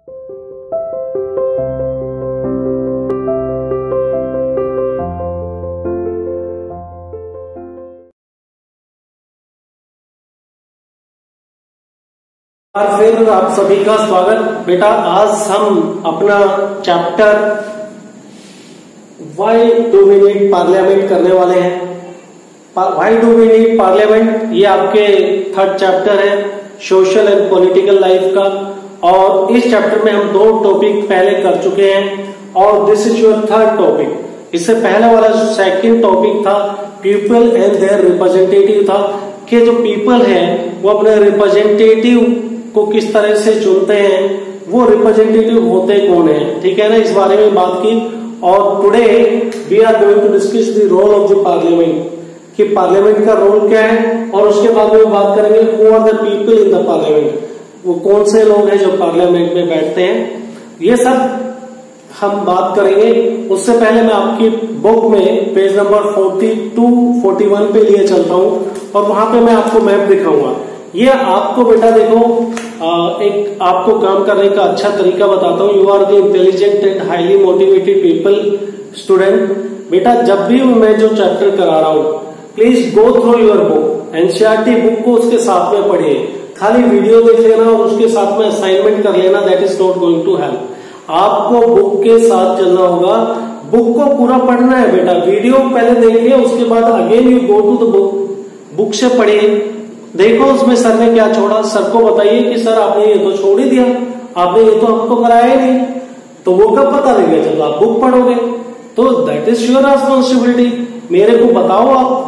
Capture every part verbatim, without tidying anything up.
और फिर आप सभी का स्वागत। बेटा आज हम अपना chapter why do we need parliament करने वाले हैं। Why do we need parliament ये आपके थर्ड चैप्टर है सोशल एंड पॉलिटिकल लाइफ का, और इस चैप्टर में हम दो टॉपिक पहले कर चुके हैं और this is your third topic. इससे पहले वाला जो सेकंड टॉपिक था पीपल एंड देयर रिप्रेजेंटेटिव था, कि जो पीपल है वो अपने रिप्रेजेंटेटिव को किस तरह से चुनते हैं, वो रिप्रेजेंटेटिव होते कौन है, ठीक है ना, इस बारे में बात की। और today we are going to discuss the role of the parliament, कि पार्लियामेंट का रोल क्या है, और उसके बाद में बात करेंगे who are the people in the parliament, वो कौन से लोग हैं जो पार्लियामेंट में बैठते हैं, ये सब हम बात करेंगे। उससे पहले मैं आपकी बुक में page number forty to forty one पे लिए चलता हूं और वहां पे मैं आपको मैप दिखाऊंगा। ये आपको बेटा देखो एक आपको काम करने का अच्छा तरीका बताता हूँ। You are the intelligent and highly motivated people student. बेटा जब भी मैं जो चैप्टर करा रहा हूँ please go through your book, NCERT book को उसके साथ में पढ़िए। खाली वीडियो देख लेना और उसके साथ में असाइनमेंट कर लेना, that is not going to help. आपको बुक के साथ चलना होगा, बुक को पूरा पढ़ना है बेटा। वीडियो पहले देखिए, उसके बाद again you go to the book, book से पढ़िए, देखो उसमें सर ने क्या छोड़ा, सर को बताइए कि सर आपने ये तो छोड़ ही दिया, आपने ये तो हमको कराया ही नहीं। तो वो कब पता लगेगा, जब आप बुक पढ़ोगे। तो दैट इज योर रिस्पॉन्सिबिलिटी। मेरे को बताओ आप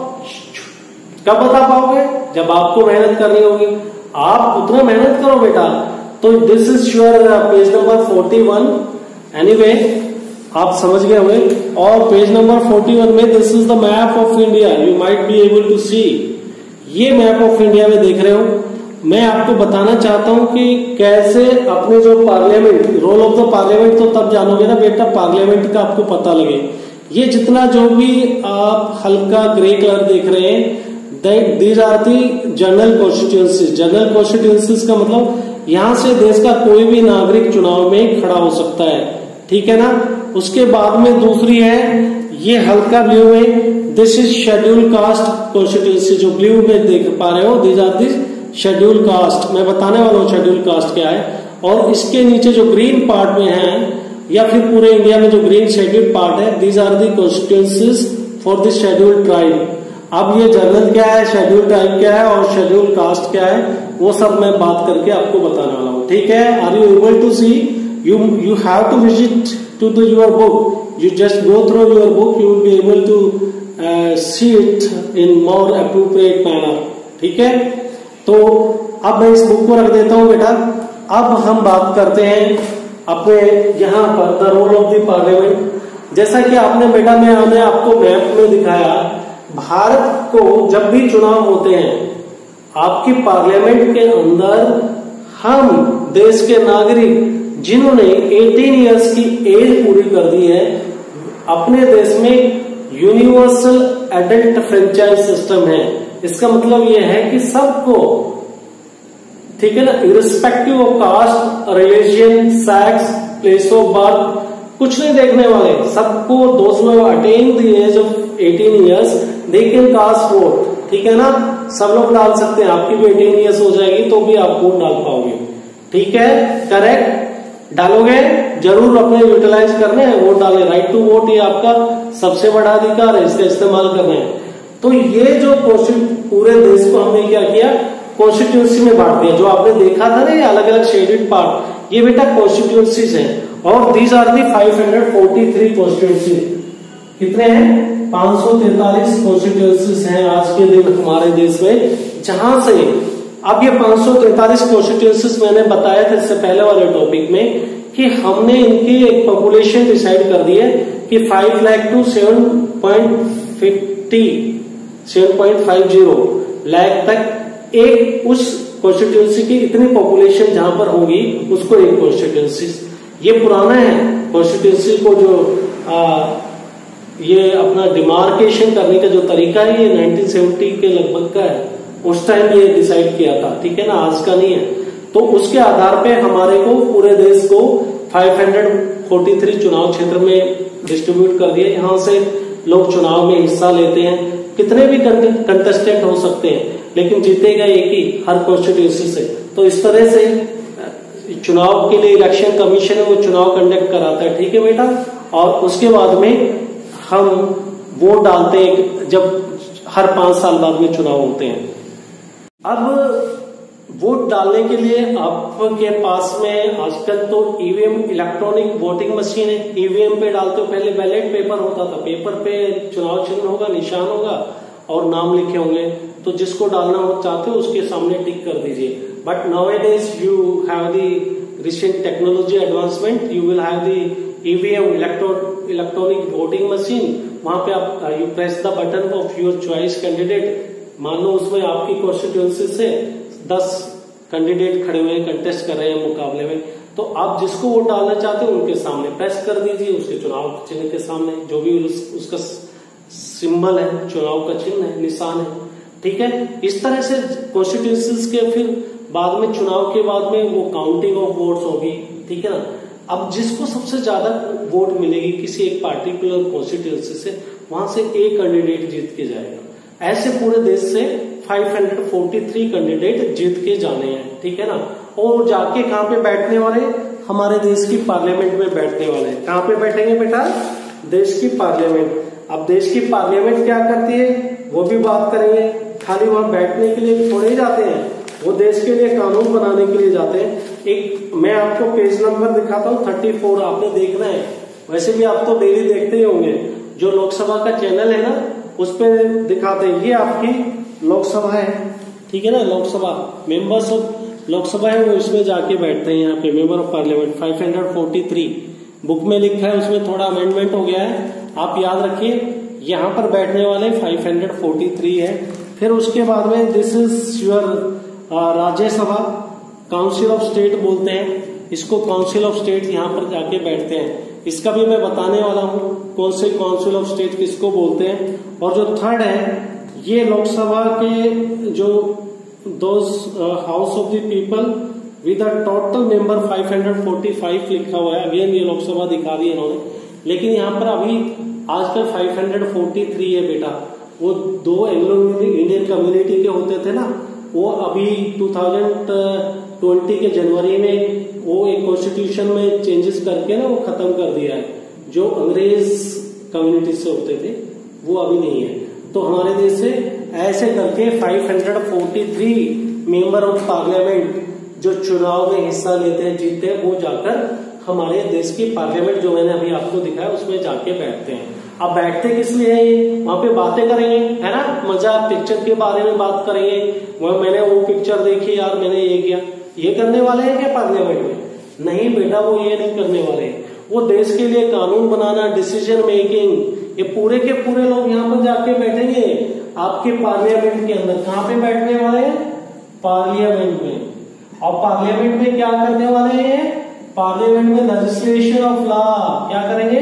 कब बता पाओगे, जब आपको मेहनत करनी होगी। आप उतना मेहनत करो बेटा। तो this is your page number forty one. Anyway आप समझ गए होंगे। और पेज नंबर फोर्टी वन में this is the map of India, you might be able to see. ये मैप ऑफ इंडिया में देख रहे हो। मैं आपको बताना चाहता हूं कि कैसे अपने जो parliament, role of the parliament तो तब जानोगे ना बेटा पार्लियामेंट का आपको पता लगे। ये जितना जो भी आप हल्का ग्रे कलर देख रहे हैं, these are the general constituencies. General constituencies का मतलब यहां से देश का कोई भी नागरिक चुनाव में खड़ा हो सकता है, ठीक है ना। उसके बाद में दूसरी है ये हल्का ब्लू में, this is schedule caste constituency. जो ब्लू में देख पा रहे हो these are this schedule caste. मैं बताने वाला हूँ शेड्यूल कास्ट क्या है। और इसके नीचे जो ग्रीन पार्ट में है, या फिर पूरे इंडिया में जो ग्रीन शेड्यूल पार्ट है, these are the constituencies for this schedule tribe. अब ये जनरल क्या है, शेड्यूल ट्राइब क्या है और शेड्यूल कास्ट क्या है, वो सब मैं बात करके आपको बताने वाला हूँ, ठीक है। Are you able to see? You you have to visit to the your book, you just go through your book, you will be able to uh, see it in more appropriate manner, ठीक है। तो अब मैं इस book को रख देता हूं बेटा। अब हम बात करते हैं अपने यहाँ पर the role of the parliament. जैसा कि आपने बेटा मैं हमने आपको मैप में दिखाया, भारत को जब भी चुनाव होते हैं आपकी पार्लियामेंट के अंदर हम देश के नागरिक जिन्होंने अठारह इयर्स की एज पूरी कर दी है, अपने देश में यूनिवर्सल एडल्ट फ्रेंचाइज सिस्टम है। इसका मतलब यह है कि सबको, ठीक है ना, irrespective of caste, religion, sex, place of birth, कुछ नहीं देखने वाले, सबको दोस्त में अटेन द एज ऑफ अठारह years they can cast vote, ठीक है ना। सब लोग डाल सकते हैं, आपकी भी अठारह इयर्स हो जाएगी तो भी आप वोट डाल पाओगे, ठीक है, करेक्ट। डालोगे जरूर, अपने यूटिलाइज करने हैं, वोट डाले। राइट टू वोट ये आपका सबसे बड़ा अधिकार है, इसका इस्तेमाल करना है। तो ये जो पूरे देश को हमने क्या किया, कॉन्स्टिट्यूंसी में बांट दिया। जो आपने देखा था ना ये अलग अलग शेडेड पार्ट, ये बेटा कॉन्स्टिट्यूंसीज है। और these are the five hundred forty three constituency. कितने हैं? पांच सौ तैतालीस कॉन्स्टिट्यूंसीज हैं आज के दिन हमारे देश में, जहां से अब ये पांच सौ तैतालीस कॉन्स्टिट्यूंसीज मैंने बताया था इससे पहले वाले टॉपिक में कि हमने इनकी एक पॉपुलेशन डिसाइड कर दी है कि five lakh to seven point fifty seven point five zero lakh तक एक उस कॉन्स्टिट्यूंसी की इतनी पॉपुलेशन जहां पर होगी उसको एक कॉन्स्टिट्यूंसी। ये पुराना है कॉन्स्टिट्यूंसी को जो आ, ये अपना डिमार्केशन करने का जो तरीका है ये नाइनटीन सेवेंटी के लगभग का है। उस टाइम ये डिसाइड किया था, ठीक है ना, आज का नहीं है। तो उसके आधार पे हमारे को पूरे देश को पाँच सौ तैंतालीस चुनाव क्षेत्र में डिस्ट्रीब्यूट कर दिया। यहाँ से लोग चुनाव में हिस्सा लेते हैं, कितने भी कंटेस्टेंट हो सकते हैं, लेकिन जीतेगा एक ही हर कॉन्स्टिट्यूंसी से। तो इस तरह से चुनाव के लिए इलेक्शन कमीशन है वो चुनाव कंडक्ट कराता है, ठीक है बेटा। और उसके बाद में हम वोट डालते हैं जब हर पांच साल बाद में चुनाव होते हैं। अब वोट डालने के लिए आपके पास में आजकल तो ईवीएम इलेक्ट्रॉनिक वोटिंग मशीन है। ईवीएम पे डालते हो, पहले बैलेट पेपर होता था, पेपर पे चुनाव चिन्ह होगा, निशान होगा और नाम लिखे होंगे, तो जिसको डालना हो चाहते हो उसके सामने टिक कर दीजिए। But nowadays you have the recent technology advancement, you will have the EVM electronic voting machine. वहां पे आप you press the button of your choice candidate. मान लो उसमें आपकी कॉन्स्टिट्यूंसी से दस कैंडिडेट खड़े हुए हैं, कंटेस्ट कर रहे हैं मुकाबले में, तो आप जिसको वोट डालना चाहते हो उनके सामने प्रेस कर दीजिए, उसके चुनाव चिन्ह के सामने जो भी उस, उसका सिंबल है, चुनाव का चिन्ह है, निशान है, ठीक है। इस तरह से कॉन्स्टिट्यूंसीज के फिर बाद में चुनाव के बाद में वो काउंटिंग ऑफ वोट्स होगी, ठीक है ना। अब जिसको सबसे ज्यादा वोट मिलेगी किसी एक पार्टिकुलर कॉन्स्टिट्यूंसी से, वहां से एक कैंडिडेट जीत के जाएगा। ऐसे पूरे देश से पाँच सौ तैंतालीस कैंडिडेट जीत के जाने हैं, ठीक है ना। और जाके कहां पे बैठने वाले, हमारे देश की पार्लियामेंट में बैठने वाले हैं। कहां पे बैठेंगे बेटा, देश की पार्लियामेंट। अब देश की पार्लियामेंट क्या करती है वो भी बात करेंगे। खाली वहां बैठने के लिए थोड़े ही जाते हैं, वो देश के लिए कानून बनाने के लिए जाते हैं। एक मैं आपको पेज नंबर दिखाता हूँ चौंतीस, आपने देखना है। वैसे भी आप तो डेली देखते ही होंगे, जो लोकसभा का चैनल है ना उस पर दिखाते हैं। ये आपकी लोकसभा है, ठीक है ना, लोकसभा मेंबर्स ऑफ लोकसभा है वो इसमें जाके बैठते हैं। यहाँ पे मेंबर ऑफ पार्लियामेंट पाँच सौ तैंतालीस बुक में लिखा है, उसमें थोड़ा अमेंडमेंट हो गया है, आप याद रखिए। यहाँ पर बैठने वाले पाँच सौ तैंतालीस है। फिर उसके बाद में this is your Rajya Sabha, council of state बोलते हैं इसको, काउंसिल ऑफ स्टेट यहाँ पर जाके बैठते हैं। इसका भी मैं बताने वाला हूँ कौन से काउंसिल ऑफ स्टेट किसको बोलते हैं। और जो थर्ड है ये लोकसभा के जो those house of the people with a total member पाँच सौ पैंतालीस लिखा हुआ है। अगेन ये लोकसभा दिखा दी इन्होंने, लेकिन यहाँ पर अभी आजकल पाँच सौ तैंतालीस है बेटा। वो दो एंग्लो इंडियन कम्युनिटी के होते थे ना, वो अभी दो हज़ार बीस के जनवरी में वो एक कॉन्स्टिट्यूशन में चेंजेस करके ना वो खत्म कर दिया है। जो अंग्रेज कम्युनिटी से होते थे वो अभी नहीं है। तो हमारे देश से ऐसे करके पाँच सौ तैंतालीस मेंबर ऑफ पार्लियामेंट जो चुनाव में हिस्सा लेते हैं, जीतते हैं, वो जाकर हमारे देश की पार्लियामेंट जो मैंने अभी आपको दिखाया उसमें जाके बैठते हैं। अब बैठते किस लिए है, ये वहां पे बातें करेंगे, है ना, मजा, पिक्चर के बारे में बात करेंगे। वह मैंने वो पिक्चर देखी यार, मैंने ये किया, ये करने वाले हैं क्या पार्लियामेंट में? नहीं बेटा, वो ये नहीं करने वाले। वो देश के लिए कानून बनाना, डिसीजन मेकिंग, ये पूरे के पूरे लोग यहाँ पर जाके बैठेंगे आपके पार्लियामेंट के अंदर। कहाँ पे बैठने वाले हैं? पार्लियामेंट में। और पार्लियामेंट में क्या करने वाले हैं? पार्लियामेंट में लेजिस्लेशन ऑफ लॉ, क्या करेंगे?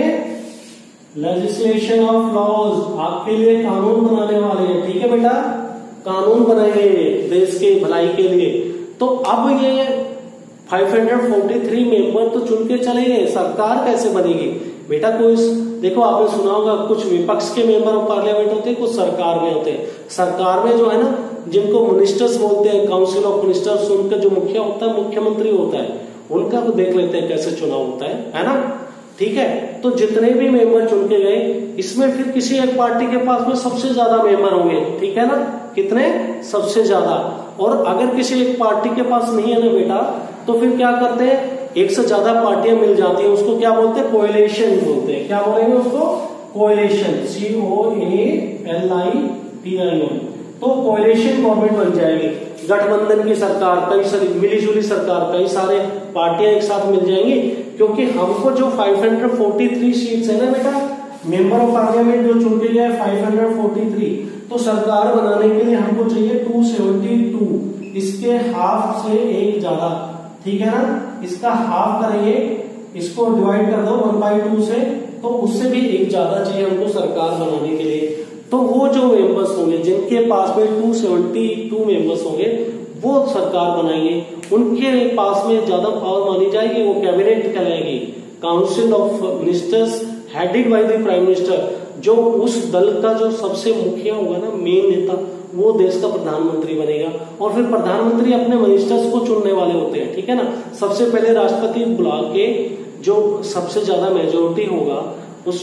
लेजिस्लेशन ऑफ लॉज, आपके लिए कानून बनाने वाले हैं, ठीक है बेटा, कानून बनाएंगे देश के भलाई के लिए। तो अब ये पाँच सौ तैंतालीस मेंबर तो चुन के चले गए, सरकार कैसे बनेगी बेटा? कोई देखो, आपने सुना होगा कुछ विपक्ष के मेंबर ऑफ पार्लियामेंट होते हैं, कुछ सरकार में होते हैं। सरकार में जो है ना, जिनको मिनिस्टर्स बोलते हैं, काउंसिल ऑफ मिनिस्टर्स, उनका जो मुखिया होता है मुख्यमंत्री होता है, उनका तो देख लेते हैं कैसे चुनाव होता है, है ना, ठीक है। तो जितने भी मेंबर चुन के गए, इसमें फिर किसी एक पार्टी के पास में सबसे ज्यादा मेंबर होंगे, ठीक है ना, कितने? सबसे ज्यादा। और अगर किसी एक पार्टी के पास नहीं है ना बेटा, तो फिर क्या करते हैं, एक से ज्यादा पार्टियां मिल जाती हैं, उसको क्या बोलते हैं? कोएलिशन बोलते हैं। क्या बोलेंगे उसको? Coalition, C O A L I T I O. तो कोएलिशन गवर्नमेंट बन जाएगी, गठबंधन की सरकार, कई सारी मिलीजुली सरकार, कई सारे पार्टियां एक साथ मिल जाएंगी। क्योंकि हमको जो पाँच सौ तैंतालीस सीट्स है ना बेटा, मेंबर ऑफ पार्लियामेंट जो चुन के गया है पाँच सौ तैंतालीस, तो सरकार बनाने के लिए हमको चाहिए दो सौ बहत्तर, इसके हाफ से एक ज्यादा, ठीक है ना। इसका हाफ करेंगे, इसको डिवाइड कर दो वन बाई टू से, तो उससे भी एक ज्यादा चाहिए हमको सरकार बनाने के लिए। तो वो जो मेंबर्स होंगे जिनके पास में दो सौ बहत्तर मेंबर्स होंगे, वो सरकार बनाएंगे। उनके पास में ज्यादा पावर मानी जाएगी, वो कैबिनेट कहलाएगी, council of ministers headed by the prime minister. जो उस दल का जो सबसे मुखिया होगा ना, मेन नेता, वो देश का प्रधानमंत्री बनेगा। और फिर प्रधानमंत्री अपने मिनिस्टर्स को चुनने वाले होते हैं, ठीक है ना। सबसे पहले राष्ट्रपति बुला के जो सबसे ज्यादा मेजोरिटी होगा उस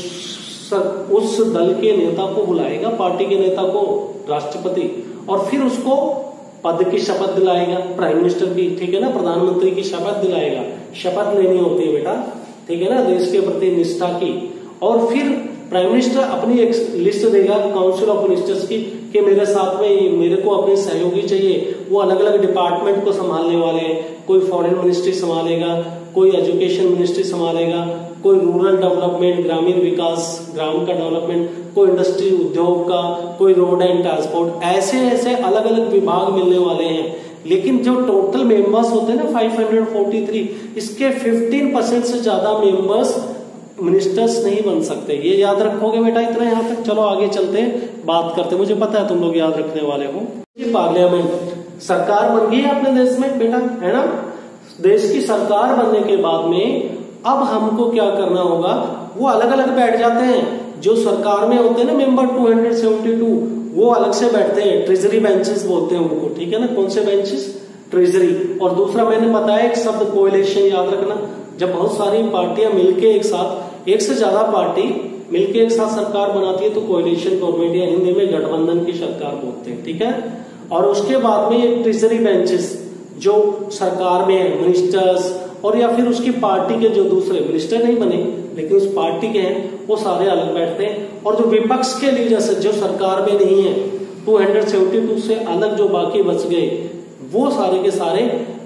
उस दल के नेता को बुलाएगा, पार्टी के नेता को राष्ट्रपति, और फिर उसको पद की शपथ दिलाएगा, प्राइम मिनिस्टर की, ठीक है ना, प्रधानमंत्री की शपथ दिलाएगा। शपथ लेनी होती है बेटा, ठीक है ना, देश के प्रति निष्ठा की। और फिर प्राइम मिनिस्टर अपनी एक लिस्ट देगा काउंसिल ऑफ मिनिस्टर्स की कि मेरे साथ में मेरे को अपने सहयोगी चाहिए। वो अलग अलग डिपार्टमेंट को संभालने वाले हैं, कोई फॉरेन मिनिस्ट्री संभालेगा, कोई एजुकेशन मिनिस्ट्री संभालेगा, कोई रूरल डेवलपमेंट, ग्रामीण विकास, ग्राम का डेवलपमेंट, कोई इंडस्ट्री उद्योग का, कोई रोड एंड ट्रांसपोर्ट, ऐसे ऐसे अलग अलग विभाग मिलने वाले हैं। लेकिन जो टोटल मेंबर्स होते हैं ना पाँच सौ तैंतालीस, इसके पंद्रह परसेंट से ज्यादा मेंबर्स मिनिस्टर्स नहीं बन सकते। ये याद रखोगे बेटा इतना यहाँ तक। चलो आगे चलते हैं, बात करते हैं, मुझे पता है तुम लोग याद रखने वाले हो। पार्लियामेंट सरकार बन गई है अपने देश में बेटा, है ना। देश की सरकार बनने के बाद में अब हमको क्या करना होगा, वो अलग अलग बैठ जाते हैं। जो सरकार में होते हैं ना मेंबर दो सौ बहत्तर, वो अलग से बैठते हैं, ट्रेजरी बेंचेस बोलते हैं उनको, ठीक है ना। कौन से बेंचेस? ट्रेजरी। और दूसरा मैंने बताया एक शब्द कोएलिशन, याद रखना। जब बहुत सारी पार्टियां मिलके एक साथ, एक से ज्यादा पार्टी मिलके एक साथ सरकार बनाती है तो कोएलिशन गवर्नमेंट, या हिंदी में गठबंधन की सरकार बोलते हैं, ठीक है। और उसके बाद में ये ट्रेजरी बेंचेस जो सरकार में है, मिनिस्टर्स और या फिर उसकी पार्टी के जो दूसरे मिनिस्टर नहीं बने लेकिन उस पार्टी के हैं, वो सारे अलग बैठते हैं। और जो विपक्ष के लीडर्स जो सरकार में नहीं है, दो सौ बहत्तर से अलग जो बाकी बच गए, वो सारे के सारे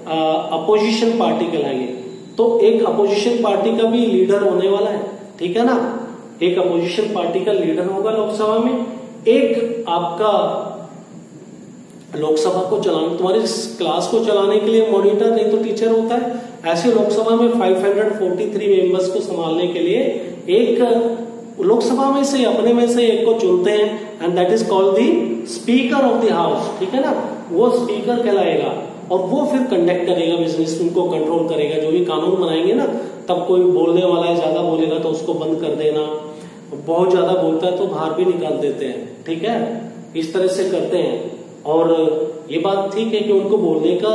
अपोजिशन पार्टी कहलाएंगे। तो एक अपोजिशन पार्टी का भी लीडर होने वाला है, ठीक है ना। एक अपोजिशन पार्टी का लीडर होगा लोकसभा में, एक आपका लोकसभा को चलाने, तुम्हारी क्लास को चलाने के लिए मॉनिटर नहीं तो टीचर होता है। ऐसे लोकसभा में पाँच सौ तैंतालीस मेंबर्स को संभालने के लिए एक लोकसभा में से अपने में से एक को चुनते हैं, and that is called the speaker of the house, ठीक है ना। वो स्पीकर कहलाएगा और वो फिर कंडक्ट करेगा बिजनेस, उनको कंट्रोल करेगा। जो भी कानून बनाएंगे ना, तब कोई बोलने वाला है, ज्यादा बोलेगा तो उसको बंद कर देना, बहुत ज्यादा बोलता है तो बाहर भी निकाल देते हैं, ठीक है। इस तरह से करते हैं। और ये बात ठीक है कि उनको बोलने का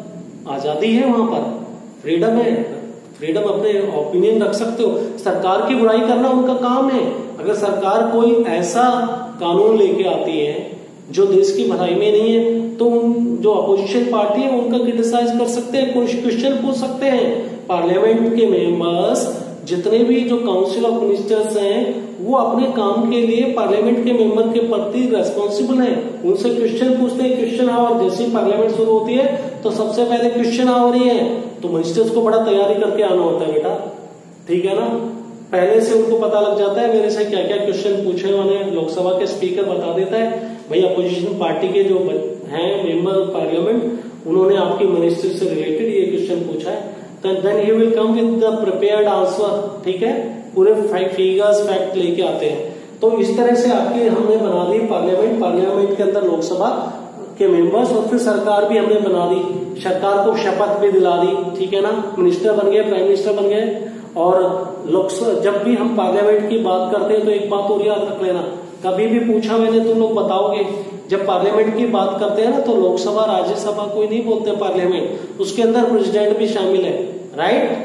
आजादी है, वहां पर फ्रीडम है, फ्रीडम, अपने ओपिनियन रख सकते हो। सरकार की बुराई करना उनका काम है। अगर सरकार कोई ऐसा कानून लेके आती है जो देश की भलाई में नहीं है, तो जो अपोजिशन पार्टी है उनका क्रिटिसाइज कर सकते हैं, क्वेश्चन पूछ सकते हैं। पार्लियामेंट के मेंबर्स जितने भी जो काउंसिल ऑफ मिनिस्टर्स हैं, वो अपने काम के लिए पार्लियामेंट के मेंबर के प्रति रेस्पॉन्सिबल हैं। उनसे क्वेश्चन पूछते हैं, क्वेश्चन आवर। जैसे ही पार्लियामेंट शुरू होती है तो सबसे पहले क्वेश्चन आवर ही है, तो मिनिस्टर्स को बड़ा तैयारी करके आना होता है बेटा, ठीक है ना। पहले से उनको पता लग जाता है मेरे से क्या क्या क्वेश्चन पूछने वाले हैं। लोकसभा के स्पीकर बता देता है, भाई अपोजिशन पार्टी के जो हैं मेंबर पार्लियामेंट, उन्होंने आपकी मिनिस्ट्री से रिलेटेड ये क्वेश्चन पूछा है, then he will come with the prepared answer, ठीक है। पूरे फिगर्स फैक्ट लेके आते हैं। तो इस तरह से आपकी हमने बना दी पार्लियामेंट, पार्लियामेंट के अंदर लोकसभा के मेंबर्स, और फिर सरकार भी हमने बना दी, सरकार को शपथ भी दिला दी, ठीक है ना। मिनिस्टर बन गए, प्राइम मिनिस्टर बन गए। और लोकसभा, जब भी हम पार्लियामेंट की बात करते हैं तो एक बात और याद रख लेना, कभी भी पूछा मैंने तुम लोग बताओगे, जब पार्लियामेंट की बात करते हैं ना तो लोकसभा राज्यसभा कोई नहीं बोलते पार्लियामेंट, उसके अंदर प्रेसिडेंट भी शामिल है, राइट।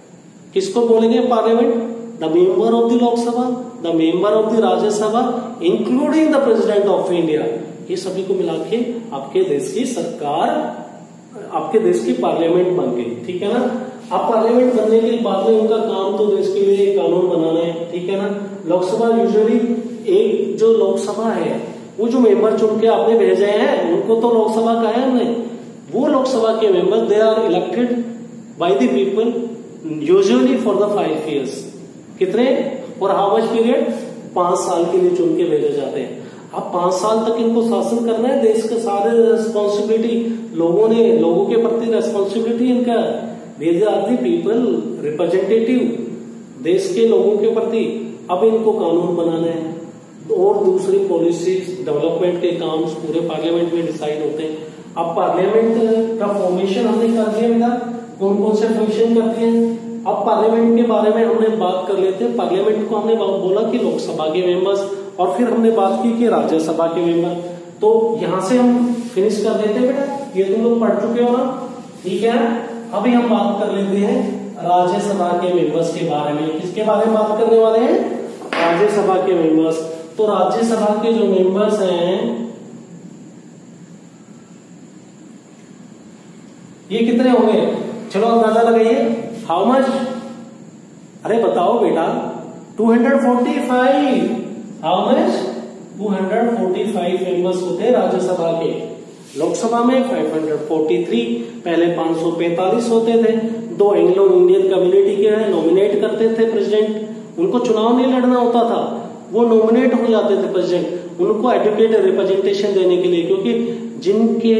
किसको बोलेंगे parliament? The member of the Lok Sabha, the member of the Rajya Sabha, including the president of India. ये सभी को मिला के आपके देश की सरकार, आपके देश की पार्लियामेंट बन गई, ठीक है ना। अब पार्लियामेंट बनने के बाद में उनका काम तो देश के लिए कानून बनाना है, ठीक है ना। लोकसभा यूजुअली, एक जो लोकसभा है वो जो मेंबर चुन के आपने भेजे हैं उनको तो लोकसभा कहा है हमने, वो लोकसभा के member they are elected by the people usually for the five years. कितने? और हाउ मच पीरियड? पांच साल के लिए चुन के भेजे जाते हैं। अब पांच साल तक इनको शासन करना है, देश के सारे रेस्पॉन्सिबिलिटी लोगों ने, लोगों के प्रति रेस्पॉन्सिबिलिटी इनका, these are the people representative, देश के लोगों के प्रति। अब इनको कानून बनाना है और दूसरी पॉलिसीज, डेवलपमेंट के काम पूरे पार्लियामेंट में डिसाइड होते हैं। अब पार्लियामेंट का फॉर्मेशन हमने कर दिया बेटा, कौन कौन से फंक्शन करते हैं। अब पार्लियामेंट के बारे में हमने बात कर लेते हैं। पार्लियामेंट को हमने बोला कि लोकसभा के मेंबर्स, और फिर हमने बात की कि राज्यसभा के मेंबर। तो यहां से हम फिनिश कर देते हैं बेटा, ये तुम लोग पढ़ चुके हो ना, ठीक है। अभी हम बात कर लेते हैं राज्यसभा के मेंबर्स के बारे में। किसके बारे में बात करने वाले हैं? राज्यसभा के मेंबर्स। तो राज्यसभा के जो मेंबर्स हैं ये कितने होंगे? चलो अंदाजा लगाइए, हाउ मच? अरे बताओ बेटा, two hundred forty five. How much? Two hundred forty five members होते हैं राज्यसभा के। लोकसभा में फाइव हंड्रेड फोर्टी थ्री, पहले पांच सौ पैंतालीस होते थे। दो एंग्लो इंडियन कम्युनिटी के हैं, नॉमिनेट करते थे प्रेसिडेंट, उनको चुनाव नहीं लड़ना होता था, वो नॉमिनेट हो जाते थे प्रेसिडेंट, उनको एडुकेटेड रिप्रेजेंटेशन देने के लिए, क्योंकि जिनके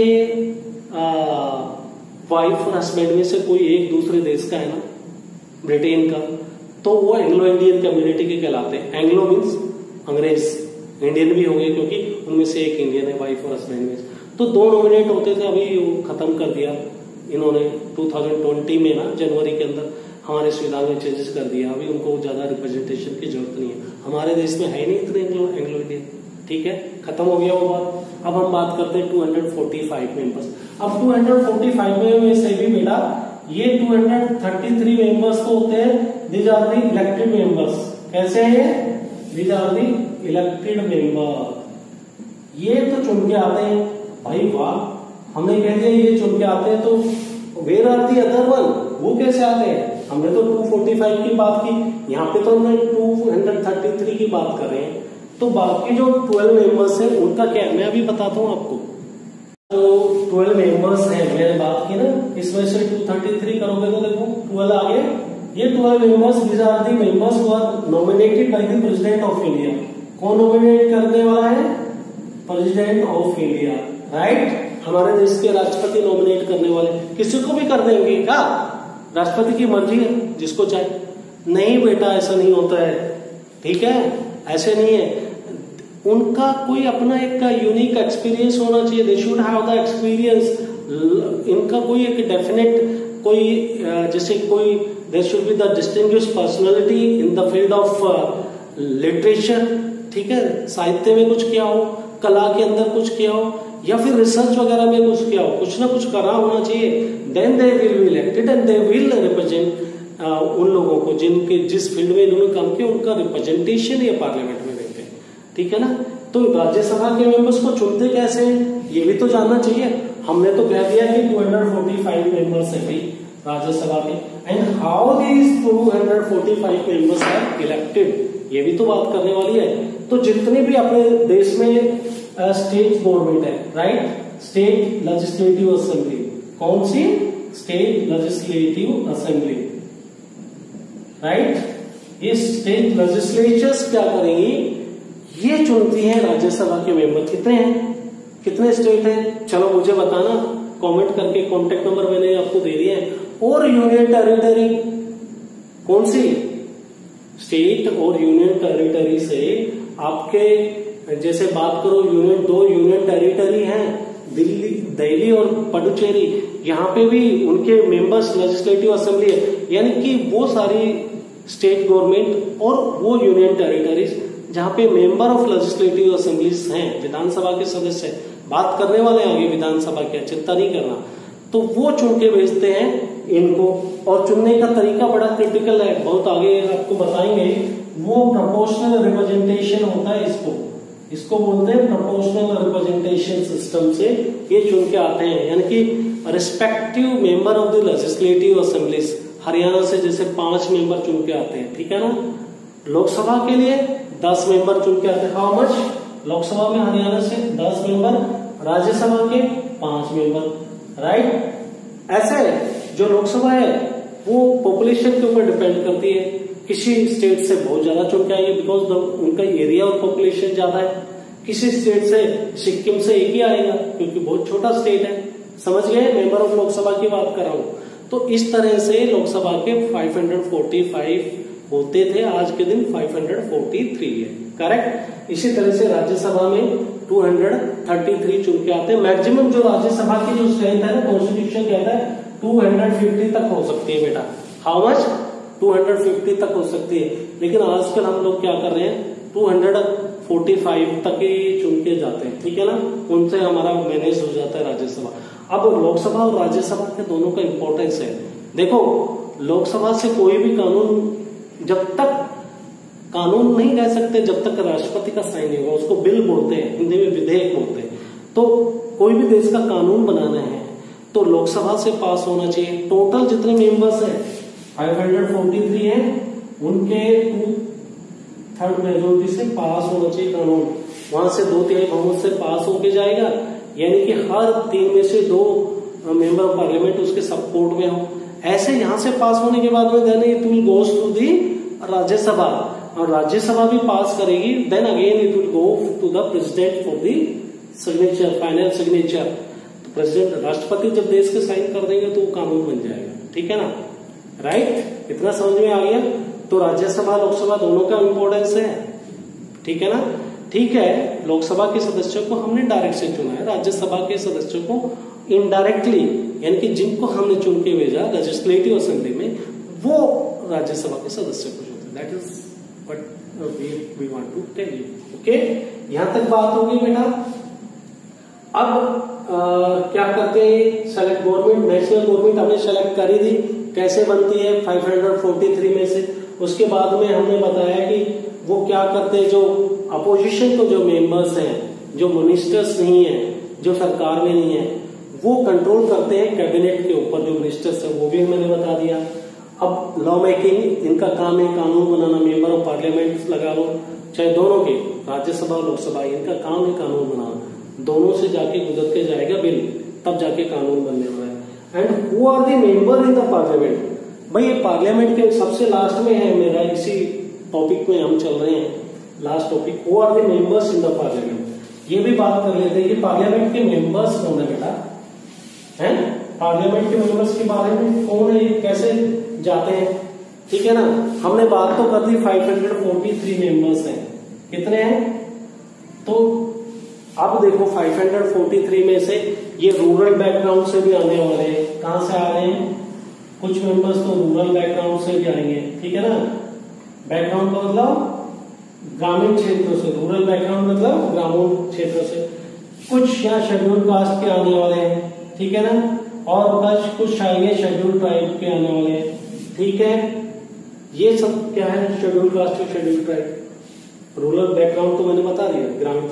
आ, वाइफ और हस्बैंड में से कोई एक दूसरे देश का है ना, ब्रिटेन का, तो वो एंग्लो इंडियन कम्युनिटी के कहलाते हैं। एंग्लो मीन्स अंग्रेज, इंडियन भी होंगे क्योंकि उनमें से एक इंडियन है वाइफ और हस्बैंड में। तो दो नॉमिनेट होते थे, अभी वो खत्म कर दिया इन्होंने टू थाउजेंड ट्वेंटी में ना, जनवरी के अंदर हमारे संविधान में चेंजेस कर दिया। अभी उनको ज्यादा रिप्रेजेंटेशन की जरूरत नहीं है, हमारे देश में है नहीं इतने एंग्लो एंग्लो इंडियन, ठीक है, खत्म हो गया वो बात। अब हम बात करते हैं two hundred forty five members. अब टू हंड्रेड फोर्टी फाइव में से भी बेटा ये two hundred thirty three members तो होते हैं, these are the elected members. कैसे है? These are the elected member. ये तो चुन के आते हैं भाई, वाह, हमने कह दिया ये चुन के आते हैं, तो where are the other one, वो कैसे आते हैं? हमने तो टू फोर्टी फाइव की बात की, यहाँ पे तो हमने टू हंड्रेड थर्टी थ्री की बात कर रहे हैं। तो बाकी जो ट्वेल्व मेंबर्स हैं उनका क्या है, मैं अभी बताता हूँ आपको। जो ट्वेल्व मेंबर्स हैं मैंने बात की ना, इसमें से टू थर्टी थ्री करोगे तो देखो ट्वेल्व आ गए। ये twelve members, these are the members who are nominated by the president of India. कौन नॉमिनेट करने वाला है? President of India, right. हमारे देश के राष्ट्रपति नॉमिनेट करने वाले, किसी को भी कर देंगे क्या? राष्ट्रपति की मर्जी है, जिसको चाहे। नहीं बेटा, ऐसा नहीं होता है, ठीक है, ऐसे नहीं है। उनका कोई अपना एक का यूनिक एक्सपीरियंस होना चाहिए, they should have the experience. इनका कोई एक डेफिनेट कोई जैसे कोई there should be the distinguished personality in the field of literature, ठीक है, साहित्य में कुछ किया हो, कला के अंदर कुछ किया हो, या फिर रिसर्च वगैरह में कुछ किया हो, कुछ ना कुछ करा होना चाहिए। Then they will be elected and they will represent उन लोगों को जिनके जिस फील्ड में इन्होंने काम किया, उनका रिप्रेजेंटेशन ये पार्लियामेंट में देते हैं, ठीक है ना। तो राज्यसभा के मेंबर्स को चुनते कैसे हैं ये भी तो जानना चाहिए। हमने तो कह दिया कि two hundred forty five members है भाई राज्यसभा के, and how these two hundred forty five members are elected, ये भी तो बात करने वाली है। तो जितने भी अपने देश में स्टेट गवर्नमेंट है, राइट, स्टेट लेजिस्लेटिव असेंबली, कौन सी? State legislative assembly, right. ये स्टेट लेजिस्लेचर्स क्या करेंगी? ये चुनती हैं राज्यसभा के मेंबर। कितने हैं, कितने स्टेट हैं? चलो मुझे बताना कमेंट करके, कॉन्टेक्ट नंबर मैंने आपको दे दिया है। और यूनियन टेरिटरी कौन सी? स्टेट और यूनियन टेरिटरी से आपके जैसे बात करो, यूनियन दो यूनियन टेरिटरी हैं, दिल्ली दिल्ली और पुडुचेरी, यहाँ पे भी उनके मेंबर्स लेजिस्लेटिव असेंबली है, यानी कि वो सारी स्टेट गवर्नमेंट और वो यूनियन टेरिटरीज जहाँ पे मेंबर ऑफ लेजिस्लेटिव असेंबलीज हैं, विधानसभा के सदस्य बात करने वाले आगे विधानसभा के, चिंता नहीं करना। तो वो चुन के भेजते हैं इनको, और चुनने का तरीका बड़ा क्रिटिकल है, बहुत आगे आपको बताएंगे। वो प्रोपोर्शनल रिप्रेजेंटेशन होता है, इसको इसको बोलते हैं प्रोपोर्शनल रिप्रेजेंटेशन सिस्टम से ये चुन के आते हैं, यानी कि respective member of the legislative assemblies. Haryana से जैसे पांच मेंबर चुन के आते हैं, ठीक है ना। लोकसभा के लिए दस मेंबर चुन के आते हैं। How much? लोकसभा में हरियाणा से दस मेंबर, राज्यसभा के पांच मेंबर, राइट। ऐसे जो लोकसभा है वो पॉपुलेशन के ऊपर डिपेंड करती है, किसी स्टेट से बहुत ज्यादा चुन के आएंगे बिकॉज उनका एरिया और पॉपुलेशन ज्यादा है, किसी स्टेट से सिक्किम से एक ही आएगा क्योंकि बहुत छोटा स्टेट है। समझ गए? मेंबर ऑफ लोकसभा की बात कर रहा हूं। तो इस तरह से लोकसभा के फाइव हंड्रेड फोर्टी फाइव होते थे, आज के दिन पाँच सौ तैंतालीस है। करेक्ट। इसी तरह से राज्यसभा में दो सौ तैंतीस चुन के आते हैं। मैक्सिमम जो राज्यसभा की जो स्ट्रेंथ है ना, कॉन्स्टिट्यूशन कहता है दो सौ पचास तक हो सकती है बेटा। How much? दो सौ पचास तक हो सकती है। लेकिन आजकल हम लोग क्या कर रहे हैं, दो सौ पैंतालीस तक ही चुन के जाते हैं, ठीक है ना, उनसे हमारा मैनेज हो जाता है राज्यसभा। अब लोकसभा और राज्यसभा के दोनों का इंपॉर्टेंस है। देखो, लोकसभा से कोई भी कानून जब तक कानून नहीं कह सकते जब तक राष्ट्रपति का साइन नहीं होगा, उसको बिल बोलते हैं, हिंदी में विधेयक बोलते हैं। तो कोई भी देश का कानून बनाना है तो लोकसभा से पास होना चाहिए। टोटल जितने मेंबर्स हैं पाँच सौ तैंतालीस हैं, उनके टू थर्ड मेजोरिटी से पास होना चाहिए कानून। वहां से दो तिहाई बहुमत से पास होके जाएगा, यानी कि हर तीन में से दो मेंबर ऑफ पार्लियामेंट उसके सपोर्ट में हो। ऐसे यहां से पास होने के बाद में then it will goes to the Rajya Sabha, और राज्यसभा भी पास करेगी, then again it will go to the president for the signature, final signature. तो प्रेसिडेंट, राष्ट्रपति जब देश के साइन कर देंगे तो वो कानून बन जाएगा, ठीक है ना, राइट। इतना समझ में आ गया। तो राज्यसभा लोकसभा दोनों का इंपॉर्टेंस है, ठीक है ना। ठीक है, लोकसभा के सदस्यों को हमने डायरेक्ट से चुना है, राज्यसभा के सदस्यों को इनडायरेक्टली, यानी कि जिनको हमने चुन के भेजा लेजिस्लेटिव असेंबली में, वो राज्यसभा के सदस्य को चुनते। That is what we we want to tell you. Okay, यहां तक बात होगी बेटा। अब आ, क्या करते हैं, सेलेक्ट गवर्नमेंट, नेशनल गवर्नमेंट हमने सेलेक्ट करी थी, कैसे बनती है पाँच सौ तैंतालीस में से। उसके बाद में हमने बताया कि वो क्या करते हैं, जो अपोजिशन को जो मेंबर्स हैं, जो मिनिस्टर्स नहीं है, जो सरकार में नहीं है, वो कंट्रोल करते हैं कैबिनेट के ऊपर, जो मिनिस्टर्स है, वो भी मैंने बता दिया। अब लॉ मेकिंग इनका काम है, कानून बनाना, मेंबर ऑफ पार्लियामेंट लगा लो, चाहे दोनों के, राज्यसभा और लोकसभा, इनका काम है कानून बनाना। दोनों से जाके गुजर के जाएगा बिल, तब जाके कानून बनने वाला है। And who are the member in the parliament, भाई ये पार्लियामेंट के सबसे लास्ट में है, मेरा इसी टॉपिक में हम चल रहे हैं, last topic, who are the members in the parliament. ये भी बात कर लेते हैं कि पार्लियामेंट के मेंबर्स कौन है बेटा, है पार्लियामेंट के मेंबर्स के बारे में कौन है, कैसे जाते हैं, ठीक है ना। हमने बात तो कर दी, पाँच सौ तैंतालीस मेंबर्स हैं, कितने हैं, तो अब देखो पाँच सौ तैंतालीस में से ये रूरल बैकग्राउंड से भी आने वाले हैं। कहां से आ रहे हैं, कुछ मेंबर्स तो रूरल बैकग्राउंड से भी आएंगे, ठीक है ना। बैकग्राउंड का मतलब ग्रामीण क्षेत्रों से, रूरल बैकग्राउंड मतलब ग्रामीण क्षेत्रों से। कुछ यहाँ शेड्यूल कास्ट के आने वाले हैं, ठीक है ना, और कुछ आएंगे शेड्यूल ट्राइब के आने वाले हैं, ठीक है। ये सब क्या है, शेड्यूल कास्ट और शेड्यूल ट्राइब। रूरल बैकग्राउंड तो मैंने बता दिया, ग्रामीण,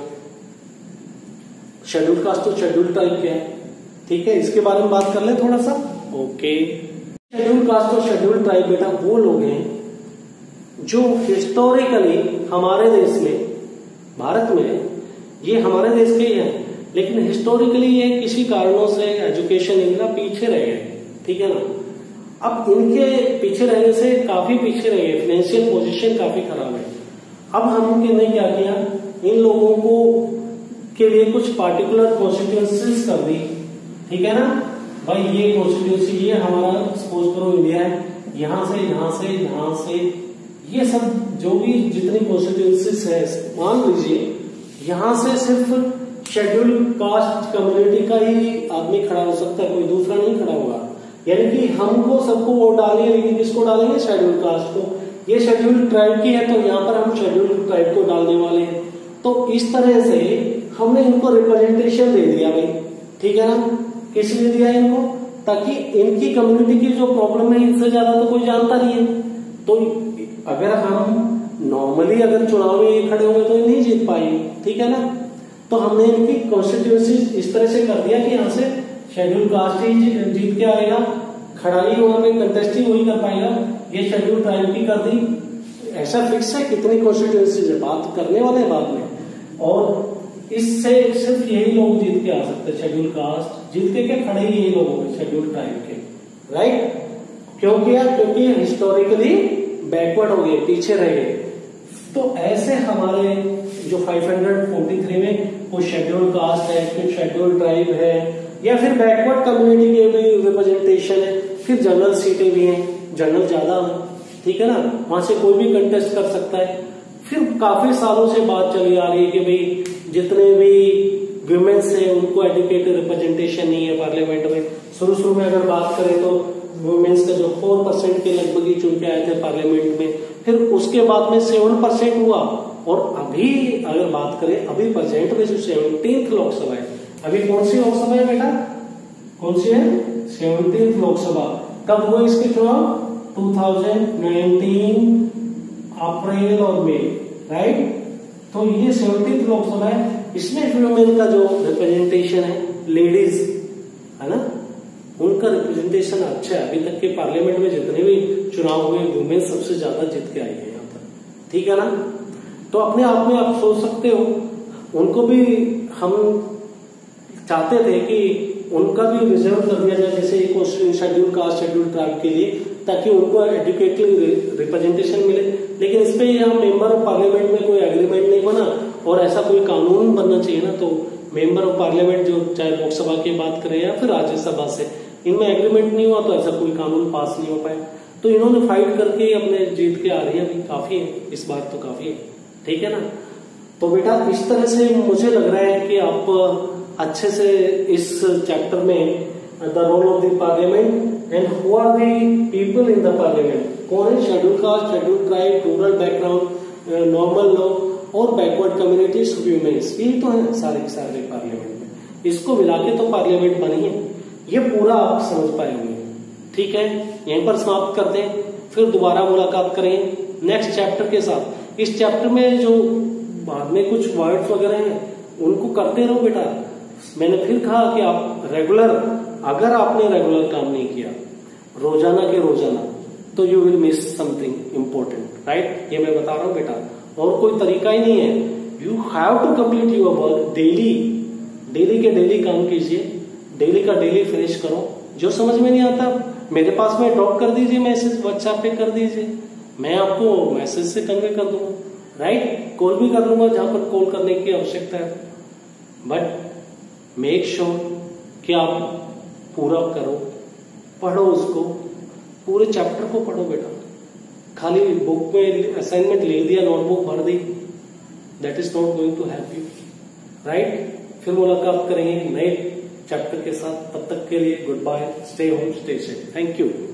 शेड्यूल कास्ट और शेड्यूल ट्राइब क्या है, ठीक है, इसके बारे में बात कर ले थोड़ा सा। ओके, शेड्यूल कास्ट और शेड्यूल ट्राइब बेटा वो लोग हैं जो हिस्टोरिकली हमारे देश में, भारत में, ये हमारे देश के ही हैं, लेकिन हिस्टोरिकली ये किसी कारणों से एजुकेशन इनका पीछे रह गए, ठीक है ना। अब इनके पीछे रहने से काफी पीछे रह गए, फाइनेंशियल पोजीशन काफी खराब है। अब हमने क्या किया, इन लोगों को के लिए कुछ पार्टिकुलर कॉन्स्टिट्यूएंसीज कर दी, ठीक है ना। भाई ये कॉन्स्टिट्यूएंसी, ये हमारा सपोज करो इंडिया है, यहां से यहां से यहां से ये सब जो भी जितनी कॉन्स्टिट्यूएंसीज है, मान लीजिए यहां से सिर्फ शेड्यूल कास्ट कम्युनिटी का ही आदमी खड़ा हो सकता है, कोई दूसरा नहीं खड़ा होगा। यानी कि हमको सबको वोट डालेंगे, लेकिन किसको डालेंगे, शेड्यूल कास्ट को। ये शेड्यूल ट्राइब की है तो यहाँ पर हम शेड्यूल ट्राइब को डालने वाले हैं। तो इस तरह से हमने इनको रिप्रेजेंटेशन दे दिया भाई, ठीक है ना। किस लिए दिया इनको, ताकि इनकी कम्युनिटी की जो प्रॉब्लम है इससे ज्यादा तो कोई जानता नहीं है। तो अगर हम नॉर्मली अगर चुनाव में खड़े होंगे तो नहीं जीत पाएंगे, ठीक है ना। तो हमने इनकी कॉन्स्टिट्यूएंसी इस तरह से कर दिया कि यहाँ से शेड्यूल कास्ट ही जीत के आएगा, खड़ा ही वहां पे कंटेस्ट ही वही कर पाएगा। ये शेड्यूल ट्राइब की कर दी, ऐसा फिक्स है कितनी कॉन्स्टिट्यूएंसी है, बात करने वाले बाद में। और इससे सिर्फ यही लोग जीत के आ सकते हैं, शेड्यूल कास्ट जीत के, के खड़े ही यही लोग होंगे शेड्यूल ट्राइब के, राइट। क्यों किया, क्योंकि हिस्टोरिकली बैकवर्ड हो गए, पीछे रह गए। तो ऐसे हमारे जो पाँच सौ तैंतालीस में कुछ शेड्यूल कास्ट है, कुछ शेड्यूल ट्राइब है, या फिर बैकवर्ड कम्युनिटी के भी रिप्रेजेंटेशन है, फिर जनरल सीटें भी हैं, जनरल ज्यादा है, ठीक है ना, वहां से कोई भी कंटेस्ट कर सकता है। फिर काफी सालों से बात चली आ रही है कि भाई जितने भी वुमेन्स है उनको एडुकेटेड रिप्रेजेंटेशन नहीं है पार्लियामेंट में। शुरू शुरू में अगर बात करें तो वुमेन्स का जो फोर परसेंट के लगभग ही चुन के आए थे पार्लियामेंट में, फिर उसके बाद में सेवन परसेंट हुआ, और अभी अगर बात करें अभी प्रेजेंट में जो सेवनटीन्थ लोकसभा है, अभी कौन सी लोकसभा है बेटा, कौन सी है, सेवनटीन्थ लोकसभा। कब हुआ इसके चुनाव, टू थाउजेंड नाइनटीन अप्रैल और मई, राइट। तो ये सेवनटीन्थ लोकसभा है, इसमें वुमेन का जो रिप्रेजेंटेशन है, लेडीज है ना, उनका रिप्रेजेंटेशन अच्छा है। अभी तक के पार्लियामेंट में जितने भी चुनाव हुए वुमेन सबसे ज्यादा जीत के आई है यहाँ पर, ठीक है ना। तो अपने आप में आप सोच सकते हो, उनको भी हम चाहते थे कि उनका भी रिजर्व कर दिया जाए, जैसे एक शेड्यूल कास्ट शेड्यूल ट्राइब के लिए, ताकि उनको एजुकेटेड रिप्रेजेंटेशन मिले। लेकिन इस पे हम मेंबर ऑफ पार्लियामेंट में कोई एग्रीमेंट नहीं बना, और ऐसा कोई कानून बनना चाहिए ना। तो मेंबर ऑफ पार्लियामेंट जो चाहे लोकसभा की बात करें या फिर राज्यसभा से, इनमें एग्रीमेंट नहीं हुआ तो ऐसा कोई कानून पास नहीं हो पाया। तो इन्होंने फाइट करके अपने जीत के आ रही है, अभी काफी है, इस बार तो काफी है, ठीक है ना। तो बेटा इस तरह से मुझे लग रहा है कि आप अच्छे से इस चैप्टर में the role of the parliament and who are the people in the parliament, कौन है schedule caste, schedule tribe, rural background, normal लोग और बैकवर्ड कम्युनिटीज, वुमेन्स, ये तो है सारे सारे पार्लियामेंट में। इसको मिला के तो पार्लियामेंट बनी है, ये पूरा आप समझ पाए होंगे, ठीक है। यहीं पर समाप्त करते हैं, फिर दोबारा मुलाकात करेंगे नेक्स्ट चैप्टर के साथ। इस चैप्टर में जो बाद में कुछ वर्ड्स वगैरह हैं उनको करते रहो बेटा। मैंने फिर कहा कि आप रेगुलर, अगर आपने रेगुलर काम नहीं किया रोजाना के रोजाना, तो you will miss something important, right. ये मैं बता रहा हूं बेटा, और कोई तरीका ही नहीं है। You have to complete your work daily, daily के डेली काम कीजिए, डेली का डेली फिनिश करो। जो समझ में नहीं आता मेरे पास में ड्रॉप कर दीजिए, मैसेज व्हाट्सएप पे कर दीजिए, मैं आपको मैसेज से कन्वे कर दूंगा, राइट। कॉल भी कर लूंगा जहां पर कॉल करने की आवश्यकता है। बट मेक श्योर कि आप पूरा करो, पढ़ो उसको, पूरे चैप्टर को पढ़ो बेटा। खाली बुक में असाइनमेंट ले दिया, नोटबुक भर दी, that is not going to help you, right. फिर मुलाकात करेंगे नए चैप्टर के साथ, तब तक के लिए good bye, stay home, stay safe, thank you.